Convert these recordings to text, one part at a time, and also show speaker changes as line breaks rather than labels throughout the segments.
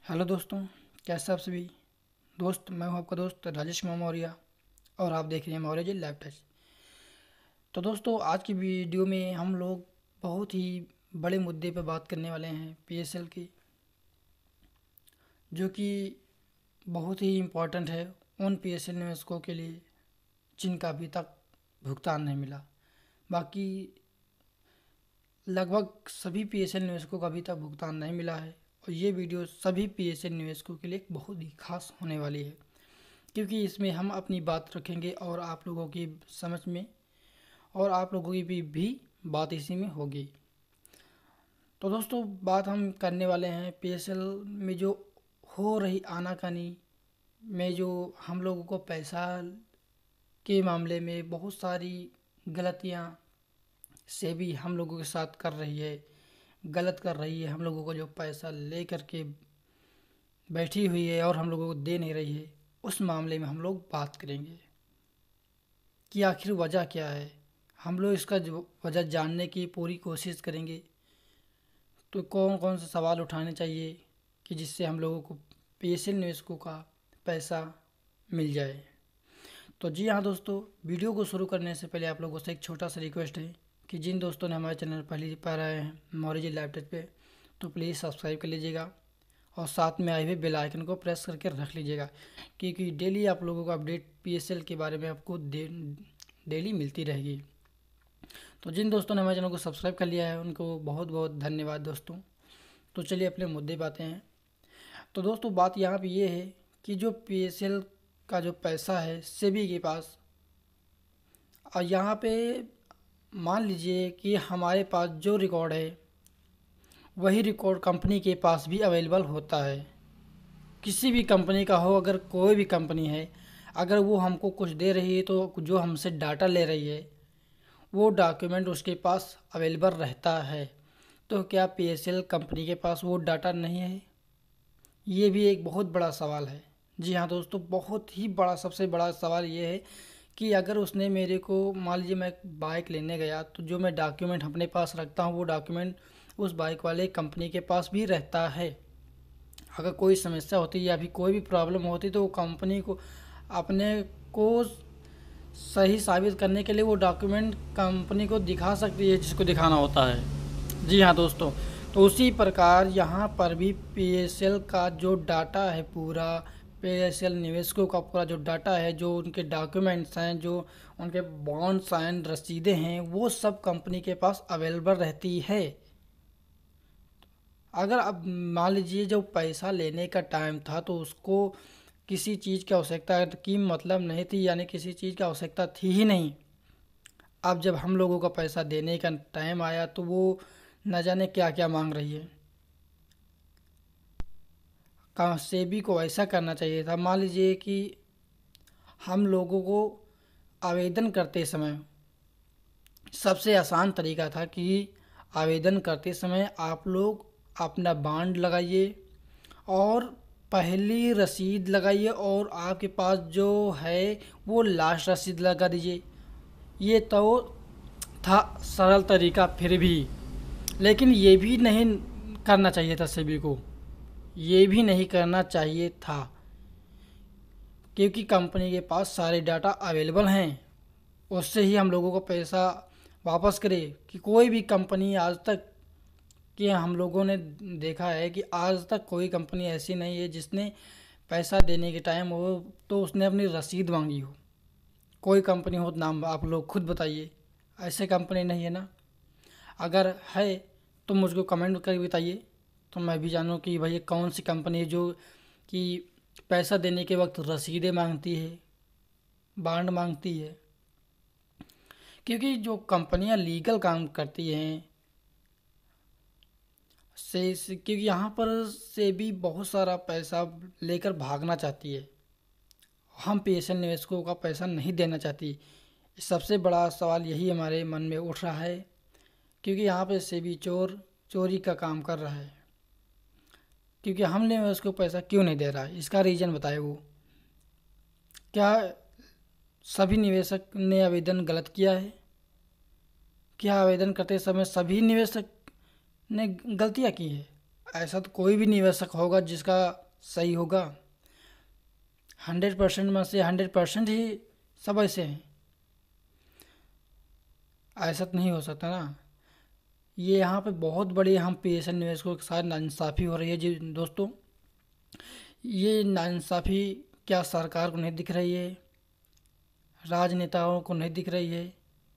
Hello दोस्तों, कैसे आप सभी। दोस्त, मैं हूं आपका दोस्त राजेश कुमार मौर्य और आप देख रहे हैं मौर्य जी लैब टच। तो दोस्तों, आज की वीडियो में हम लोग बहुत ही बड़े मुद्दे पर बात करने वाले हैं, पीएसएल की, जो कि बहुत ही इम्पोर्टेंट है उन पीएसएल निवेशकों के लिए जिनका अभी तक भुगतान नहीं मिला। बाकी लगभग सभी पीएसएल निवेशकों का अभी तक भुगतान नहीं मिला है और ये वीडियो सभी पीएसएल निवेशकों के लिए एक बहुत ही खास होने वाली है, क्योंकि इसमें हम अपनी बात रखेंगे और आप लोगों की समझ में और आप लोगों की भी बात इसी में होगी। तो दोस्तों, बात हम करने वाले हैं पीएसएल में जो हो रही आनाकानी में, जो हम लोगों को पैसा के मामले में बहुत सारी गलतियां से भी हम लोगों के साथ कर रही है, गलत कर रही है। हम लोगों को जो पैसा ले करके बैठी हुई है और हम लोगों को दे नहीं रही है, उस मामले में हम लोग बात करेंगे कि आखिर वजह क्या है। हम लोग इसका जो वजह जानने की पूरी कोशिश करेंगे। तो कौन कौन से सवाल उठाने चाहिए कि जिससे हम लोगों को पीएसएल निवेशकों का पैसा मिल जाए। तो जी हाँ दोस्तों, वीडियो को शुरू करने से पहले आप लोगों से एक छोटा सा रिक्वेस्ट है कि जिन दोस्तों ने हमारे चैनल पहली बार आए हैं मौर्य जी लैब टच पे, तो प्लीज़ सब्सक्राइब कर लीजिएगा और साथ में आए हुए बेल आइकन को प्रेस करके रख लीजिएगा, क्योंकि डेली आप लोगों को अपडेट पीएसएल के बारे में आपको डेली मिलती रहेगी। तो जिन दोस्तों ने हमारे चैनल को सब्सक्राइब कर लिया है उनको बहुत बहुत धन्यवाद दोस्तों। तो चलिए अपने मुद्दे पे आते हैं। तो दोस्तों, बात यहाँ पे ये है कि जो पीएसएल का जो पैसा है सेबी के पास, और यहाँ पे मान लीजिए कि हमारे पास जो रिकॉर्ड है वही रिकॉर्ड कंपनी के पास भी अवेलेबल होता है। किसी भी कंपनी का हो, अगर कोई भी कंपनी है, अगर वो हमको कुछ दे रही है तो जो हमसे डाटा ले रही है वो डॉक्यूमेंट उसके पास अवेलेबल रहता है। तो क्या पीएसएल कंपनी के पास वो डाटा नहीं है? ये भी एक बहुत बड़ा सवाल है। जी हाँ दोस्तों, बहुत ही बड़ा, सबसे बड़ा सवाल ये है कि अगर उसने मेरे को, मान लीजिए मैं बाइक लेने गया, तो जो मैं डॉक्यूमेंट अपने पास रखता हूँ वो डॉक्यूमेंट उस बाइक वाले कंपनी के पास भी रहता है। अगर कोई समस्या होती है या फिर कोई भी प्रॉब्लम होती तो वो कंपनी को अपने को सही साबित करने के लिए वो डॉक्यूमेंट कंपनी को दिखा सकती है जिसको दिखाना होता है। जी हाँ दोस्तों, तो उसी प्रकार यहाँ पर भी पीएसएल का जो डाटा है, पूरा पीएसएल निवेशकों का पूरा जो डाटा है, जो उनके डॉक्यूमेंट्स हैं, जो उनके बॉन्ड साइन रसीदें हैं, वो सब कंपनी के पास अवेलेबल रहती है। अगर अब मान लीजिए जो पैसा लेने का टाइम था तो उसको किसी चीज़ की आवश्यकता की मतलब नहीं थी, यानी किसी चीज़ की आवश्यकता थी ही नहीं। अब जब हम लोगों का पैसा देने का टाइम आया तो वो न जाने क्या क्या मांग रही है। कहाँ सेबी को ऐसा करना चाहिए था, मान लीजिए कि हम लोगों को आवेदन करते समय सबसे आसान तरीका था कि आवेदन करते समय आप लोग अपना बॉन्ड लगाइए और पहली रसीद लगाइए और आपके पास जो है वो लास्ट रसीद लगा दीजिए। ये तो था सरल तरीका फिर भी, लेकिन ये भी नहीं करना चाहिए था सेबी को, ये भी नहीं करना चाहिए था, क्योंकि कंपनी के पास सारे डाटा अवेलेबल हैं। उससे ही हम लोगों को पैसा वापस करे। कि कोई भी कंपनी आज तक, कि हम लोगों ने देखा है कि आज तक कोई कंपनी ऐसी नहीं है जिसने पैसा देने के टाइम हो तो उसने अपनी रसीद मांगी हो। कोई कंपनी हो तो नाम आप लोग खुद बताइए, ऐसे कंपनी नहीं है ना। अगर है तो मुझको कमेंट करके बताइए, तो मैं भी जानूँ कि भाई कौन सी कंपनी है जो कि पैसा देने के वक्त रसीदें मांगती है, बॉन्ड मांगती है। क्योंकि जो कंपनियां लीगल काम करती हैं क्योंकि यहाँ पर से भी बहुत सारा पैसा लेकर भागना चाहती है, हम पीएसएल निवेशकों का पैसा नहीं देना चाहती। सबसे बड़ा सवाल यही हमारे मन में उठ रहा है, क्योंकि यहाँ पे सेबी चोरी का काम कर रहा है। क्योंकि हमने उसको पैसा क्यों नहीं दे रहा है, इसका रीज़न बताए वो। क्या सभी निवेशक ने आवेदन गलत किया है? क्या आवेदन करते समय सभी निवेशक ने गलतियाँ की है? ऐसा तो कोई भी निवेशक होगा जिसका सही होगा। 100% में से 100% ही सब ऐसे हैं, ऐसा तो नहीं हो सकता ना। ये यहाँ पे बहुत बड़ी हम पीएसएन निवेशकों के साथ नाइंसाफ़ी हो रही है जी दोस्तों। ये नाइंसाफ़ी क्या सरकार को नहीं दिख रही है, राजनेताओं को नहीं दिख रही है?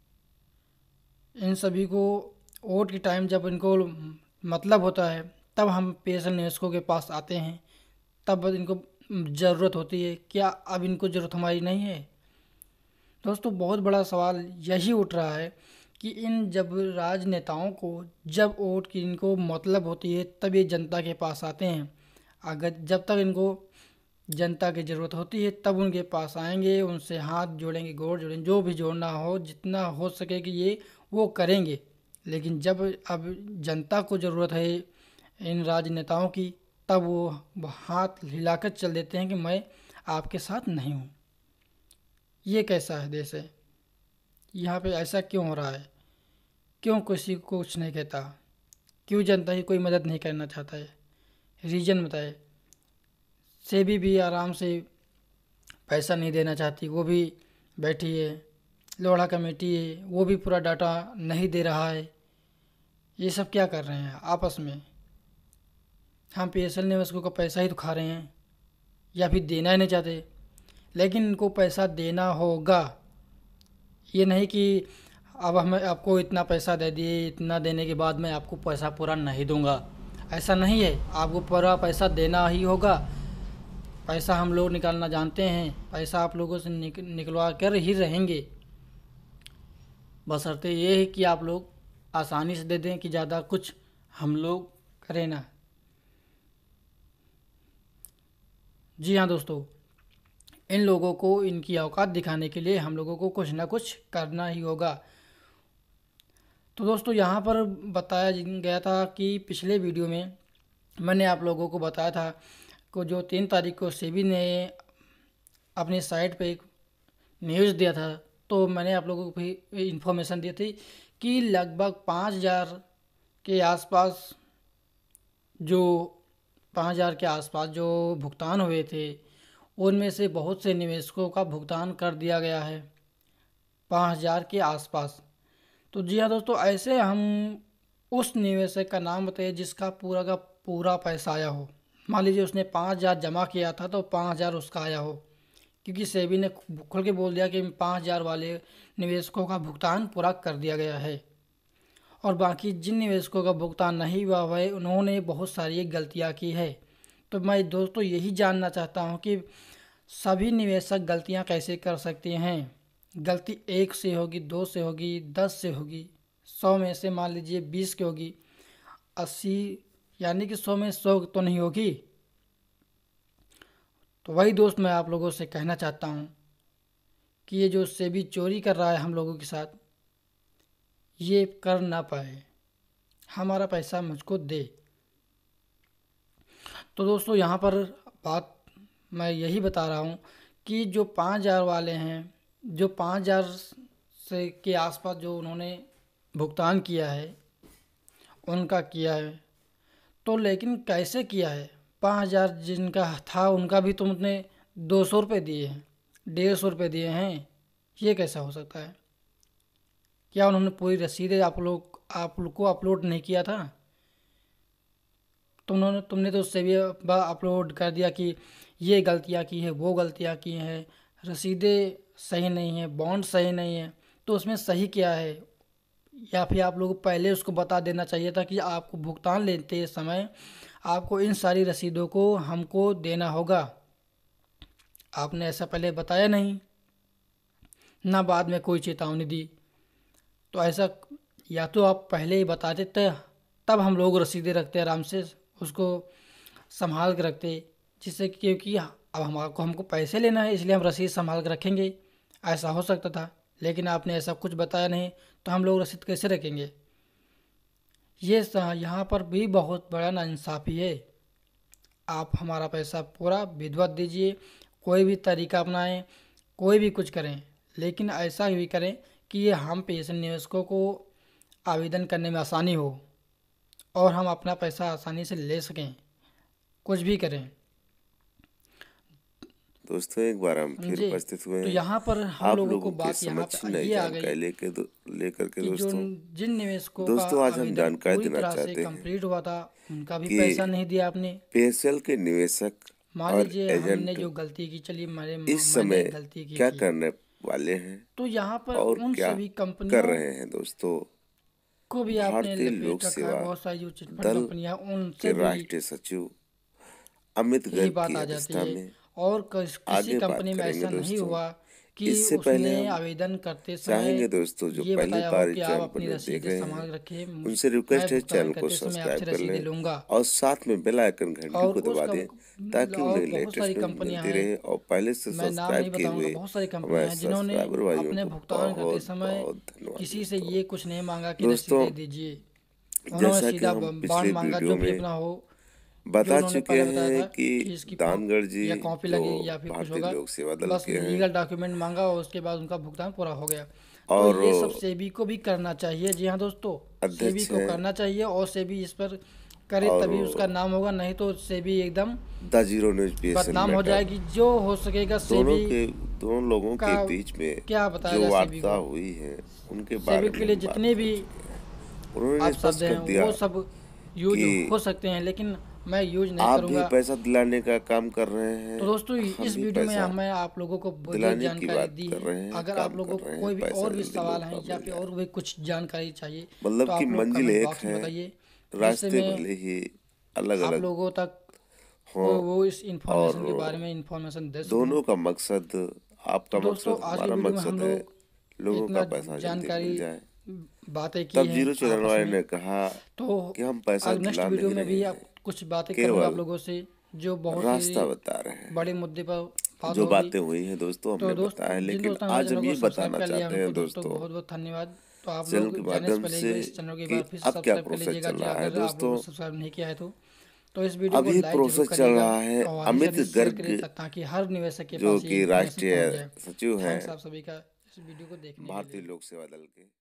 इन सभी को वोट के टाइम जब इनको मतलब होता है तब हम पीएसएन निवेशकों के पास आते हैं, तब इनको ज़रूरत होती है। क्या अब इनको ज़रूरत हमारी नहीं है? दोस्तों बहुत बड़ा सवाल यही उठ रहा है कि इन जब राजनेताओं को जब वोट की इनको मतलब होती है तब ये जनता के पास आते हैं। अगर जब तक इनको जनता की ज़रूरत होती है तब उनके पास आएंगे, उनसे हाथ जोड़ेंगे, गोड़ जोड़ेंगे, जो भी जोड़ना हो, जितना हो सके कि ये वो करेंगे। लेकिन जब अब जनता को ज़रूरत है इन राजनेताओं की, तब वो हाथ हिलाकर चल देते हैं कि मैं आपके साथ नहीं हूँ। ये कैसा है देश है? यहाँ पे ऐसा क्यों हो रहा है? क्यों किसी को कुछ नहीं कहता? क्यों जनता की कोई मदद नहीं करना चाहता है? रीज़न बताए। सेबी भी आराम से पैसा नहीं देना चाहती, वो भी बैठी है। लोढ़ा कमेटी है, वो भी पूरा डाटा नहीं दे रहा है। ये सब क्या कर रहे हैं आपस में? हम पीएसएल निवेशकों का पैसा ही तो खा रहे हैं, या फिर देना ही नहीं चाहते। लेकिन इनको पैसा देना होगा, ये नहीं कि अब हम आपको इतना पैसा दे दिए, इतना देने के बाद मैं आपको पैसा पूरा नहीं दूंगा। ऐसा नहीं है, आपको पूरा पैसा देना ही होगा। पैसा हम लोग निकालना जानते हैं, पैसा आप लोगों से निकलवा कर ही रहेंगे। बशर्ते ये है कि आप लोग आसानी से दे दें कि ज़्यादा कुछ हम लोग करें ना। जी हाँ दोस्तों, इन लोगों को इनकी औकात दिखाने के लिए हम लोगों को कुछ ना कुछ करना ही होगा। तो दोस्तों यहाँ पर बताया गया था कि पिछले वीडियो में मैंने आप लोगों को बताया था को जो 3 तारीख को सेबी ने अपनी साइट पे एक न्यूज़ दिया था, तो मैंने आप लोगों को भी इन्फॉर्मेशन दी थी कि लगभग 5,000 के आसपास जो 5,000 के आसपास जो भुगतान हुए थे, उनमें से बहुत से निवेशकों का भुगतान कर दिया गया है, 5,000 के आसपास। तो जी हाँ दोस्तों, ऐसे हम उस निवेशक का नाम बताइए जिसका पूरा का पूरा पैसा आया हो। मान लीजिए उसने 5,000 जमा किया था तो 5,000 उसका आया हो, क्योंकि सेबी ने खुल के बोल दिया कि 5,000 वाले निवेशकों का भुगतान पूरा कर दिया गया है। और बाकी जिन निवेशकों का भुगतान नहीं हुआ है उन्होंने बहुत सारी गलतियां की है। तो मैं दोस्तों यही जानना चाहता हूं कि सभी निवेशक गलतियां कैसे कर सकते हैं। गलती 1 से होगी, 2 से होगी, 10 से होगी, 100 में से मान लीजिए 20 की होगी, 80 यानी कि 100 में 100 तो नहीं होगी। तो वही दोस्त मैं आप लोगों से कहना चाहता हूँ कि ये जो सेबी चोरी कर रहा है हम लोगों के साथ, ये कर ना पाए, हमारा पैसा मुझको दे। तो दोस्तों यहाँ पर बात मैं यही बता रहा हूँ कि जो 5,000 वाले हैं, जो 5,000 से के आसपास जो उन्होंने भुगतान किया है उनका किया है, तो लेकिन कैसे किया है? 5,000 जिनका था उनका भी तुमने 200 रुपये दिए हैं, 150 रुपये दिए हैं, ये कैसा हो सकता है? क्या उन्होंने पूरी रसीदें आप लोग को अपलोड नहीं किया था? तुमने तो उससे भी अपलोड कर दिया कि ये गलतियाँ की है, वो गलतियाँ की हैं, रसीदें सही नहीं है, बॉन्ड सही नहीं है। तो उसमें सही क्या है? या फिर आप लोगों को पहले उसको बता देना चाहिए था कि आपको भुगतान लेते समय आपको इन सारी रसीदों को हमको देना होगा। आपने ऐसा पहले बताया नहीं, ना बाद में कोई चेतावनी दी। तो ऐसा या तो आप पहले ही बता देते, तब हम लोग रसीदें रखते आराम से, उसको संभाल के रखते, जिससे क्योंकि अब हमको पैसे लेना है इसलिए हम रसीद संभाल के रखेंगे, ऐसा हो सकता था। लेकिन आपने ऐसा कुछ बताया नहीं, तो हम लोग रसीद कैसे रखेंगे? ये यहाँ पर भी बहुत बड़ा नाइंसाफ़ी है। आप हमारा पैसा पूरा विधिवत दीजिए, कोई भी तरीका अपनाएं, कोई भी कुछ करें, लेकिन ऐसा भी करें कि ये हम पेशेंट निवेशकों को आवेदन करने में आसानी हो और हम अपना पैसा आसानी से ले सकें, कुछ भी करें।
दोस्तों एक बार हम फिर
जी,
उपस्थित हुए
तो
हैं
यहाँ पर हम
आप
लोगों को
लोगों के
बात यहाँ
समक्ष
पे
नई
ये आ गई
जानकारी लेकर के
कि जो
दोस्तों
जिन निवेशकों का
दोस्तों आज हम
आवेदन
जानकारी
पूरी
देना
तरह से
चाहते हैं
कंप्लीट हुआ था, उनका भी
कि
पैसा नहीं दिया आपने।
पीएसएल के निवेशक
मान
और
लीजिए हमने
एजेंट
जो गलती की, चलिए
इस
मैंने
समय
एक गलती की
क्या
थी,
करने वाले हैं
तो यहाँ पर
और
उन
क्या
सभी
कर
कंपनियों
रहे हैं दोस्तों।
को भी आपने
भारतीय लोक
लपेट रखा है।
सेवा
बहुत सारी जो चिटफंड
दल
कंपनियां,
के
उनसे भी
राष्ट्रीय सचिव अमित
यही
गर्ग
बात
की
आ जाती
अध्यक्षता
है।
में
और किसी
आगे बात
कंपनी में
करेंगे
ऐसा नहीं
दोस्तों।
हुआ कि
इससे पहले
उसने
हम
आवेदन करते समय
चाहेंगे दोस्तों जो
ये
पहली
बताया हो
बार
कि
इस
आप
चैनल पर
अपनी
देख
रसीदें
रहे
संभाल
हैं
रखें,
उनसे
मैं
रिक्वेस्ट है
भुगतान
चैनल को
करते समय
सब्सक्राइब
आपसे
कर
रसीदें
लें
लूँगा।
और साथ में बेल आइकन घंटी
और
को दबा दें ताकि
और
उन्हें
बहुत सारी
लेटेस्ट न्यूज़
कंपनियां
मिलती
हैं,
रहे। और पहले से
मैं नाम नहीं
सब्सक्राइब किए
बताऊंगा,
हुए
बहुत सारी
हमारे
कंपनियां हैं जिन्होंने
सब्सक्राइबर भाइयों
अपने
को
भुगतान करते
बहुत
समय
बहुत धन्यवाद
किसी से
दोस्तों।
ये कुछ नहीं मांगा कि
दोस्तों
रसीदें दीजिए, उन्होंने
जैसा कि
सीधा
हम
बांड
पिछले
मांगा,
वीडियो
जो भी
में
अपना हो, जो
बता
उन्होंने
चुके
पहले बताया
हैं
था
कि
कि इसकी
दानगढ़ जी
या कॉपी
जो
लगेगी या फिर कुछ
भारतीय
होगा,
लोक सेवा दल
बस
के हैं
लीगल डॉक्यूमेंट मांगा और उसके बाद उनका भुगतान पूरा हो गया। तो
और
ये सब सेबी को भी करना चाहिए। जी हाँ दोस्तों, सेबी
अध्यक्ष
को
हैं
करना चाहिए और सेबी इस पर करे
और
तभी उसका नाम होगा, नहीं तो सेबी एकदम
द जीरो न्यूज पीएसएल
बदनाम हो
मैटर
जाएगी। जो हो सकेगा सेबी
दोनों लोगों
का
के बीच में
क्या बताया
जो
जाए सेबी
वार्ता
को।
हुई है उनके
सेबी
बारे में
के लिए
हम बात
जितने
कर
भी
चुके हैं। उन्होंने
आप शब्द
स्पष्ट कर
हैं
दिया
वो सब यूज
कि
हो सकते हैं, लेकिन मैं यूज नहीं
आप भी
करूँगा।
पैसा दिलाने का काम कर रहे हैं,
तो दोस्तों
हम
इस
भी
वीडियो में
पैसा
मैं आप लोगों को ये
दिलाने की
जानकारी
बात
दी
कर
है।
रहे हैं,
अगर आप
काम
लोगों
कर
को
रहे हैं,
कोई भी
पैसा
और भी
जल्दी
सवाल
लोगों
हैं
का
या
मिल
फिर
जाए।
और भी कुछ जानकारी चाहिए, तो
मतलब कि
आप लोग
मंजिल
कमेंट
एक
बॉक्स में
है,
बताइए, जिससे
रास्ते
मैं
भले ही अलग
आप
अलग
लोगों तक
हों
वो इस
और
इंफॉर्मेशन के बारे में इंफॉर्मेशन दे सकूं।
दोनों का मकसद,
तो
आपका
दोस्तों
मकसद
आज की
हमारा
वीडियो में हम
मकसद है,
लोग
लोगों का
इतना
पैसा जल्दी
जानकारी
मिल जाए।
बातें की
तब
हैं
जीरो चैनल
आपस
वाले
में।
ने कहा
तो
कि हम पैसा
आज नेक्स्ट
दिला
वीडियो
नहीं
में
रहे
भी
हैं,
आप कुछ बातें करूंगा आप
केवल
लोगों से, जो बहुत
रास्ता
ही
बता रहे हैं।
बड़े मुद्दे पर बात
जो
होगी।
बातें हुई हैं दोस्तों
तो
हमने
दोस्त
बताया,
जिन
लेकिन
दोस्तों ने मेरे
आज
चैनल
हम
को
ये
सब्सक्राइब
बताना
कर लिया,
चाहते
उनको
हैं
दोस्तों
दोस्तों
बहुत बहुत धन्यवाद। तो आप
चैनल
लोग
के
जाने से
माध्यम
पहले एक
से
बार इस चैनल को एक
कि
बार फिर
अब क्या
सब्सक्राइब कर
प्रोसेस
लीजिएगा,
चल
जी
रहा है
अगर आप लोगों
दोस्तों।
को सब्सक्राइब नहीं किया है तो इस वीडियो को
अभी
लाइक जरूर
प्रोसेस चल
करिएगा
रहा है
और अधिक से
अमित
अधिक शेयर करिए
गर्ग
ताकि हर निवेशक के
जो
पास ये
कि
इन्फॉर्मेशन
राष्ट्रीय
पहुंच जाए।
सचिव हैं
थैंक्स आप सभी का इस वीडियो को देखने के
भारतीय
लिए।
लोक सेवा दल के।